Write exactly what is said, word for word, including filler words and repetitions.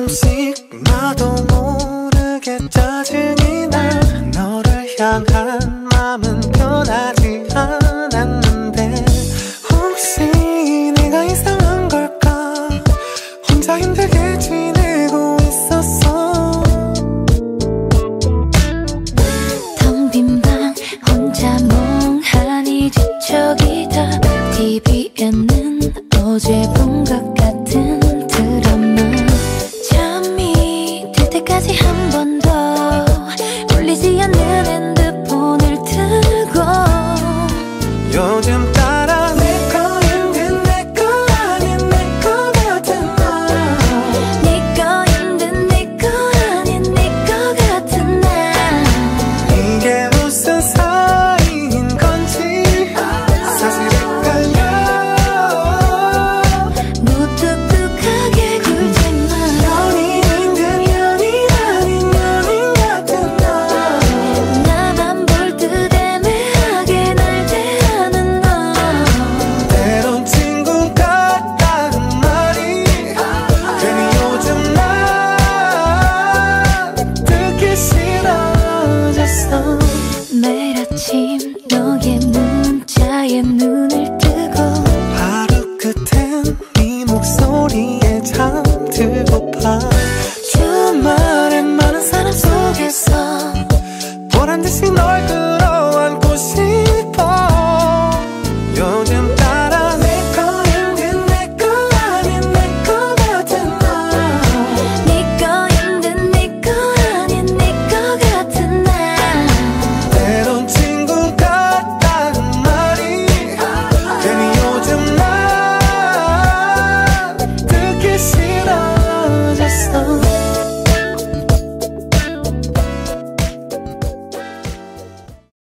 가끔씩 나도 모르게 짜증이 나. 너를 향한 마음은 변하지 않았는데 혹시 내가 이상한 걸까? 혼자 힘들게 지내고 있었어. 텅 빈 방 혼자 멍하니 뒤척이다. 티비에는 어제 본 것 같은 드라마. 잠이 들 때까지 한 번 더 울리지 않는 핸드폰을 들고 요즘 따라 내 거인 듯 내 거 아닌 내 거 같은 나. 네 거인 듯 내 거 아닌 내 거 같은 나. 이게 무슨 사이인 건지 사실 헷갈려. 무뚝뚝하게 굴지마. 연인인 듯 연인 아닌 연인 같은 나. 나만 볼 듯 애매하게 날 대하는 너. 때론 친구 같다는 말이 괜히 요즘 난 듣기 싫어졌어. 매일 아침 너의 문자에 눈